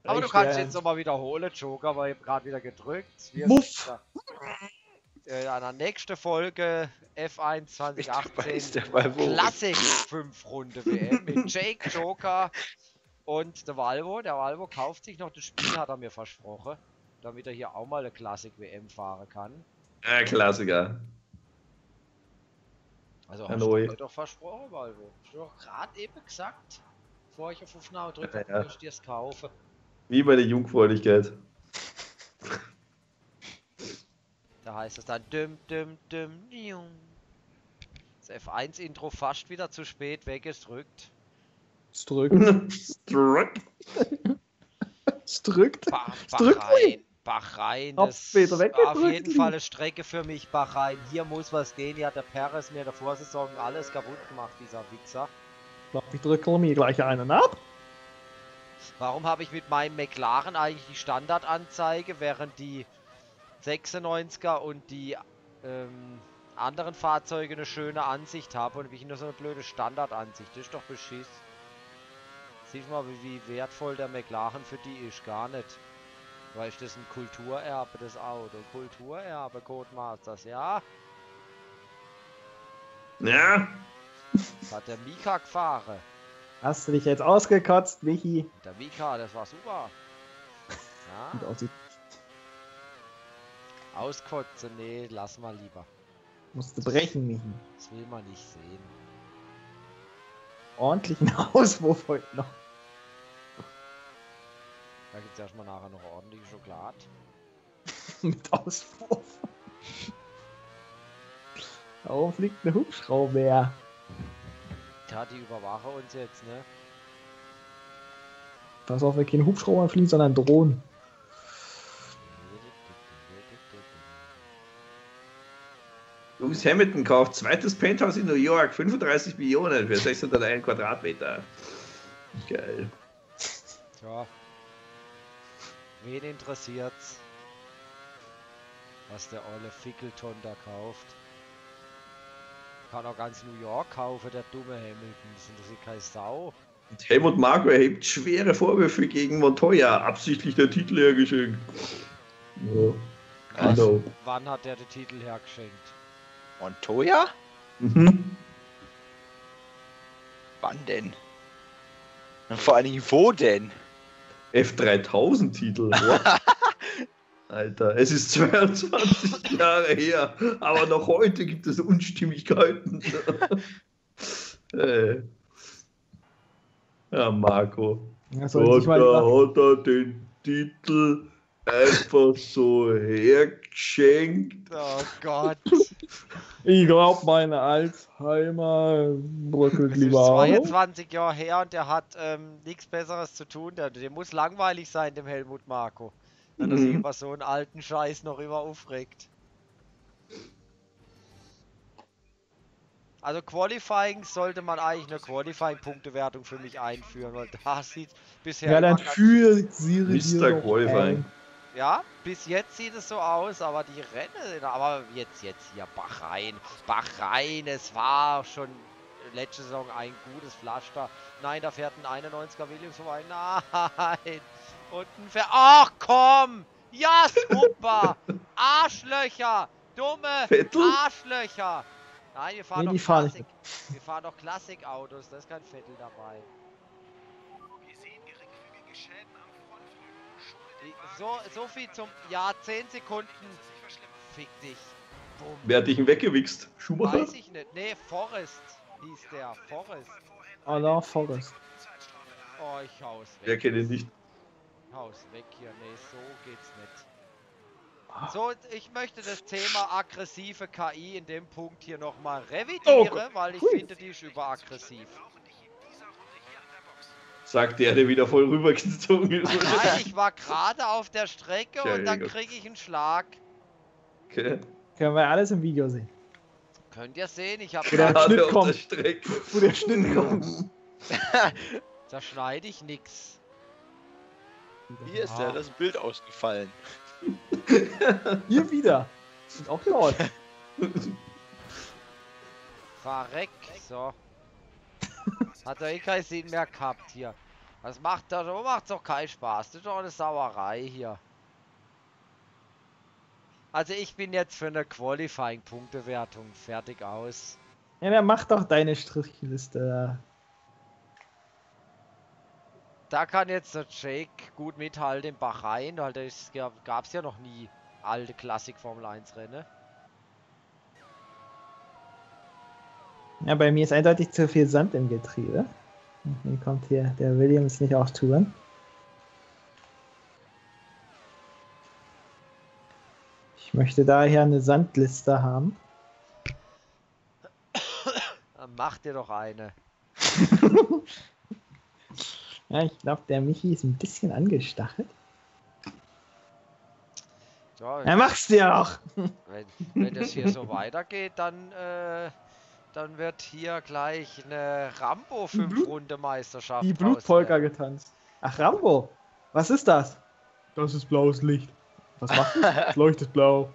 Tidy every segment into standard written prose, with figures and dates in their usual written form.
Aber du kannst jetzt nochmal wiederholen, Joker, weil ich gerade wieder gedrückt. Muff! In einer nächsten Folge F1 2018 Klassik Klassik 5 Runde WM mit Jake, Joker und der Valvo. Der Valvo kauft sich noch das Spiel, hat er mir versprochen, damit er hier auch mal eine Klassik WM fahren kann. Klassiker. Also hast du mir doch versprochen, Valvo. Hast du doch gerade eben gesagt, bevor ich auf Aufnahme drücke, dass ich dir es kaufe. Wie bei der Jungfräulichkeit. Da heißt es dann das F1-Intro fast wieder zu spät weggedrückt. Bahrain, das war auf jeden Fall eine Strecke für mich, Bahrain. Hier muss was gehen. Hier hat der Perez mir in der Vorsaison alles kaputt gemacht, dieser Wichser. Ich glaube, ich drücke mir gleich einen ab. Warum habe ich mit meinem McLaren eigentlich die Standardanzeige, während die 96er und die anderen Fahrzeuge eine schöne Ansicht haben und ich nur so eine blöde Standardansicht? Das ist doch beschiss. Siehst mal, wie wertvoll der McLaren für die ist, gar nicht. Weil ist das ein Kulturerbe, das Auto. Kulturerbe, Codemasters, ja? Ja. Das hat der Mika gefahren. Hast du dich jetzt ausgekotzt, Michi? Der Mika, das war super. Ja. Auskotzen, nee, lass mal lieber. Musst du brechen, Michi. Das will man nicht sehen. Ordentlichen Auswurf heute noch. Da gibt es erstmal nachher noch ordentliche Schokolade. Mit Auswurf. Warum fliegt eine Hubschrauber? Tja, die überwachen uns jetzt, ne? Pass auf, wenn kein Hubschrauber fliegt, sondern Drohnen. Lewis Hamilton kauft zweites Penthouse in New York, 35 Millionen für 601 Quadratmeter. Geil. Tja. Wen interessiert's, was der olle Fickelton da kauft? Kann auch ganz New York kaufen, der dumme Hamilton. Das interessiert keine Sau. Und Helmut Marko erhebt schwere Vorwürfe gegen Montoya, absichtlich der Titel hergeschenkt. Ja. Wann hat der den Titel hergeschenkt? Montoya? Mhm. Wann denn? Und vor allen Dingen wo denn? F3000 Titel. Alter, es ist 22 Jahre her, aber noch heute gibt es Unstimmigkeiten. Ja, Marco. Ja, hat er den Titel einfach so hergeschenkt? Oh Gott. Ich glaube, meine Alzheimer bröckelt Das ist lieber auf. 22 Jahre her und der hat nichts Besseres zu tun. Der muss langweilig sein, dem Helmut Marko. Wenn er sich über so einen alten Scheiß noch immer aufregt. Also Qualifying sollte man eigentlich eine Qualifying-Punktewertung für mich einführen, weil da sieht bisher... Ja, dann für Siri. Mr. Qualifying. Ja, bis jetzt sieht es so aus, aber die Rennen, aber jetzt hier Bahrain, es war schon letzte Saison ein gutes Pflaster. Nein, da fährt ein 91er Williams vorbei. Nein. Und ein ach komm! Ja, super! Arschlöcher! Dumme Vettel? Arschlöcher! Nein, wir fahren doch Klassik. Wir fahren doch Klassikautos, da ist kein Vettel dabei. Wir sehen geringfügige Schäden am Frontflügel. So viel zum Jahr 10 Sekunden. Fick dich. Bumm. Wer hat dich denn weggewichst? Schumacher? Weiß ich nicht. Nee, Forrest hieß der. Forrest. Alain Forrest. Oh, ich hau's weg. Wer kennt ihn nicht? Haus weg hier. Nee, so geht's nicht. So, ich möchte das Thema aggressive KI in dem Punkt hier nochmal revidieren, weil ich finde, die ist überaggressiv. Sagt der wieder voll rübergezogen ist. Nein, ich war gerade auf der Strecke Ja, und dann gut. kriege ich einen Schlag. Okay. Können wir alles im Video sehen. Könnt ihr sehen, ich habe... Der Gerade Schnitt auf der kommt. Strecke. Wo der Schnitt kommt. Da schneide ich nix. Hier ist ja das Bild ausgefallen. Hier wieder. Und auch laut. Verreck. So. Hat er eh keinen Sinn mehr gehabt hier. Das macht doch keinen Spaß. Das ist doch eine Sauerei hier. Also ich bin jetzt für eine Qualifying-Punktewertung. Fertig aus. Ja, dann mach doch deine Strichliste. Da kann jetzt der Jake gut mithalten in Bahrain, weil das gab's ja noch nie alte Klassik Formel 1 Rennen. Ja, bei mir ist eindeutig zu viel Sand im Getriebe. Dann kommt hier der Williams nicht auf Touren. Ich möchte daher eine Sandliste haben. Dann mach dir doch eine. Ja, ich glaube, der Michi ist ein bisschen angestachelt. Ja, Ja, mach's dir auch! wenn das hier so weitergeht, dann wird hier gleich eine Rambo 5-Runde-Meisterschaft. Die Blutpolka getanzt. Ach, Rambo! Was ist das? Das ist blaues Licht. Was macht das? Es leuchtet blau.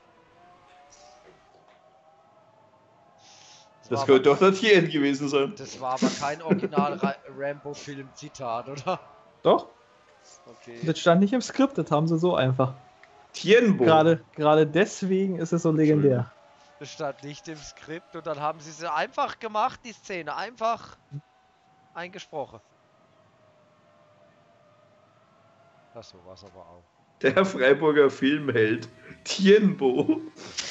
Das könnte doch der Tien gewesen sein. Das war aber kein Original-Rambo-Film-Zitat, oder? Doch, Okay. das stand nicht im Skript, das haben sie so einfach. Tienbo. Gerade deswegen ist es so legendär. Das stand nicht im Skript und dann haben sie sie einfach gemacht, die Szene. Einfach eingesprochen. Ach so war's aber auch. Der Freiburger Filmheld. Tienbo.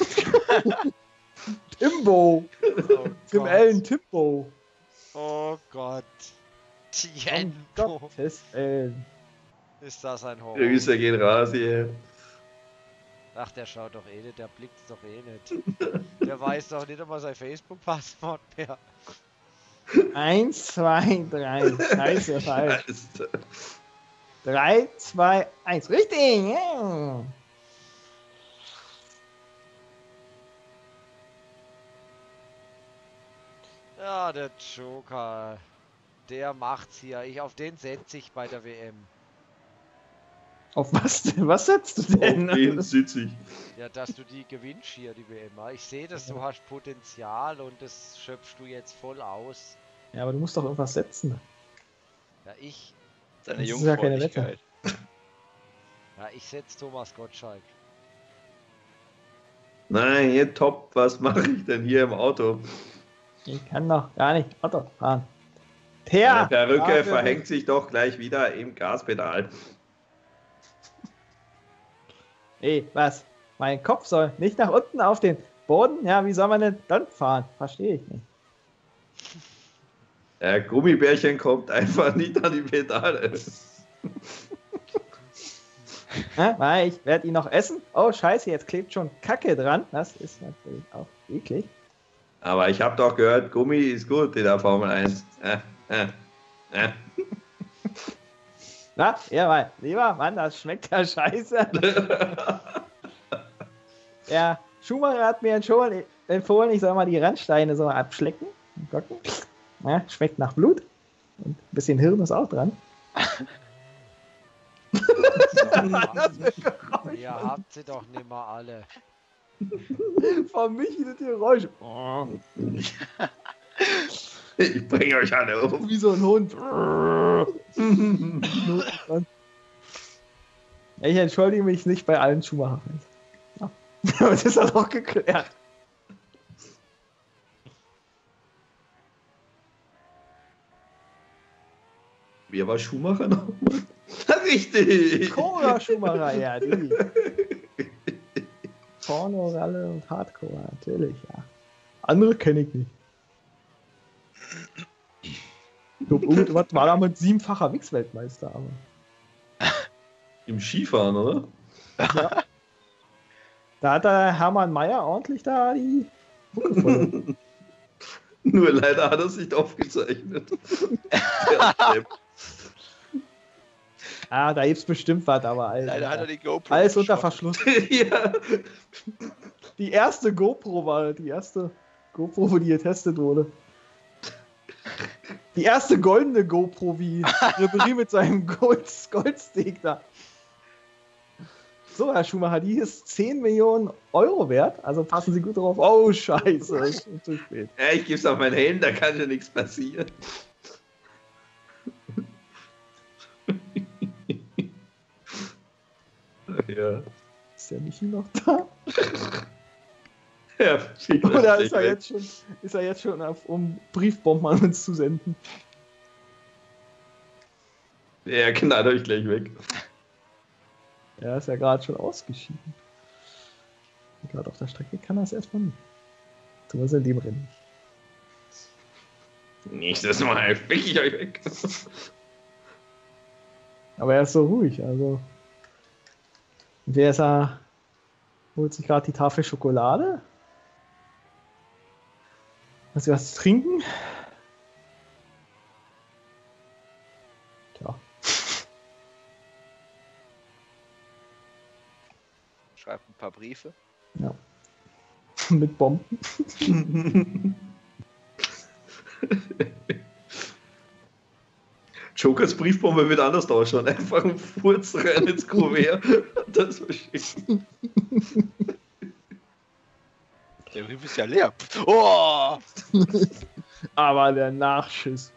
Timbo! Oh Tim Gott. Allen Timbo! Oh Gott. Um Tienbo. Gottes Willen. Ist das ein Horror? Grüße gehen raus hier. Ach, der schaut doch eh nicht, der blickt's doch eh nicht. Der weiß doch nicht einmal sein Facebook-Passwort mehr. 1, 2, 3. Scheiße, falsch. Alter. 3, 2, 1. Richtig! Ja. Ja, der Joker. Der macht's hier. Auf den setze ich bei der WM. Auf was denn? Was setzt du denn? Auf den sitze ich. Ja, dass du die gewinnst hier, die WM. Ich sehe, dass du hast Potenzial und das schöpfst du jetzt voll aus. Ja, aber du musst doch irgendwas setzen. Ja, ich Seine Das ist ja keine Jungfräulichkeit. ich setze Thomas Gottschalk. Nein, hier top. Was mache ich denn hier im Auto? Ich kann doch gar nicht Auto fahren. Die Perücke dafür- verhängt sich doch gleich wieder im Gaspedal. Ey, was? Mein Kopf soll nicht nach unten auf den Boden? Ja, wie soll man denn dann fahren? Verstehe ich nicht. Der Gummibärchen kommt einfach nicht an die Pedale. Ja, ich werde ihn noch essen. Oh, scheiße, jetzt klebt schon Kacke dran. Das ist natürlich auch eklig. Aber ich habe doch gehört, Gummi ist gut in der Formel 1. Na, ja, mein lieber Mann, das schmeckt ja scheiße. Ja, Schumacher hat mir empfohlen, ich soll mal die Randsteine so abschlecken. Und gucken. Ja, schmeckt nach Blut. Und ein bisschen Hirn ist auch dran. Ihr habt sie doch nicht mal alle. Von Michi sind die Geräusche. Ich bringe euch alle um. Wie so ein Hund. Ja, ich entschuldige mich nicht bei allen Schumacher-Fans. Ja. Das ist auch geklärt. Wer war Schumacher noch? Richtig! Cora Schumacher, ja, die. Porno, Ralle und Hardcore, natürlich, ja. Andere kenne ich nicht. Ich glaub, irgendwas war da mit 7-facher Wix-Weltmeister, aber. Im Skifahren, oder? Ja. Da hat der Hermann Mayer ordentlich da die Bucke voll. Nur leider hat er es nicht aufgezeichnet. Der Depp. Ah, da gibt's bestimmt was, aber Leider hat er die GoPro. alles unter geschossen. Verschluss. Ja. Die erste GoPro war die erste GoPro, wo die getestet wurde. Die erste goldene GoPro, wie Ribery mit seinem Goldsteak da. So, Herr Schumacher, die ist 10 Millionen Euro wert. Also passen Sie gut drauf. Oh, scheiße, ist schon zu spät. Ja, ich gebe es auf meinen Helm, da kann ja nichts passieren. Ja. Ist der Michi noch da? Ja, Oder ist er jetzt schon um Briefbomben an uns zu senden? Ja, knallt euch gleich weg. Er ist ja gerade schon ausgeschieden. Gerade auf der Strecke kann er es erstmal nicht. Zumindest in dem Rennen. Nächstes Mal fick ich euch weg. Aber er ist so ruhig, also. Wer ist er? Holt sich gerade die Tafel Schokolade? Hast du was zu trinken? Tja. Schreibt ein paar Briefe. Ja. Mit Bomben. Jokers Briefbombe wird anders ausschauen. Einfach ein Furz rein ins Kuvert und das verschicken. Der Brief ist ja leer. Oh! Aber der Nachschiss.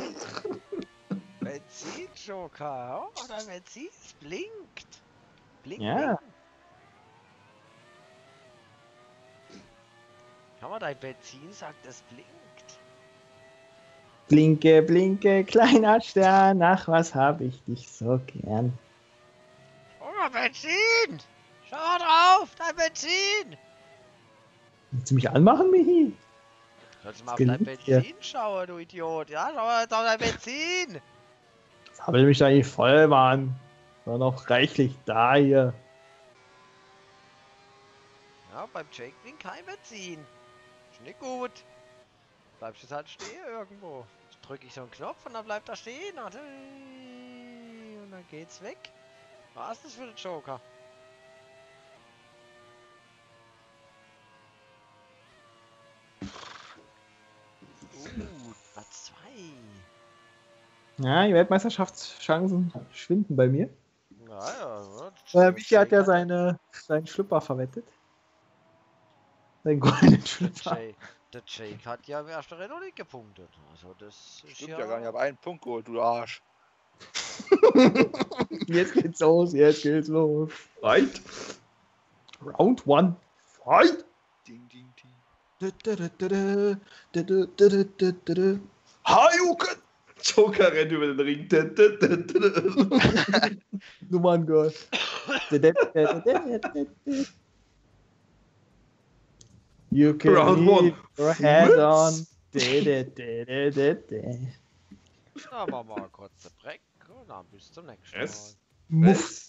Benzin, Joker. Oh, dein Benzin blinkt. Blinkt. Ja. Schau mal, dein Benzin sagt, es blinkt. Blinke, blinke, kleiner Stern, ach, was hab ich dich so gern. Oh, mein Benzin! Schau drauf, dein Benzin! Willst du mich anmachen, Michi? Sollst du mal auf Das dein gelingt dir. Benzin schauen, du Idiot. Ja, schau mal jetzt auf dein Benzin! Sammel mich da nicht voll, Mann. War noch reichlich da hier. Ja, beim Jake blinkt kein Benzin. Ist nicht gut. Bleibst jetzt halt stehen irgendwo. Jetzt drücke ich so einen Knopf und dann bleibt er stehen. Und dann geht's weg. Was ist das für ein Joker? Platz 2. Ja, die Weltmeisterschaftschancen schwinden bei mir. Naja, Michi hat ja seinen Schlüpper verwettet. Seinen goldenen Schlüpper. Der Jake hat ja im ersten Rennen noch nicht gepunktet. Also das ist Stimmt ja gar nicht, ich habe einen Punkt geholt, du Arsch. Jetzt geht's los, jetzt geht's los. Right? Round 1. Fight! Ding, ding, ding. Hayuken! Joker rennt über den Ring. Nummerngirl. You can Round leave one. your head on. Na, machen wir mal kurz den Break und dann bis zum nächsten Mal. Yes. Muff.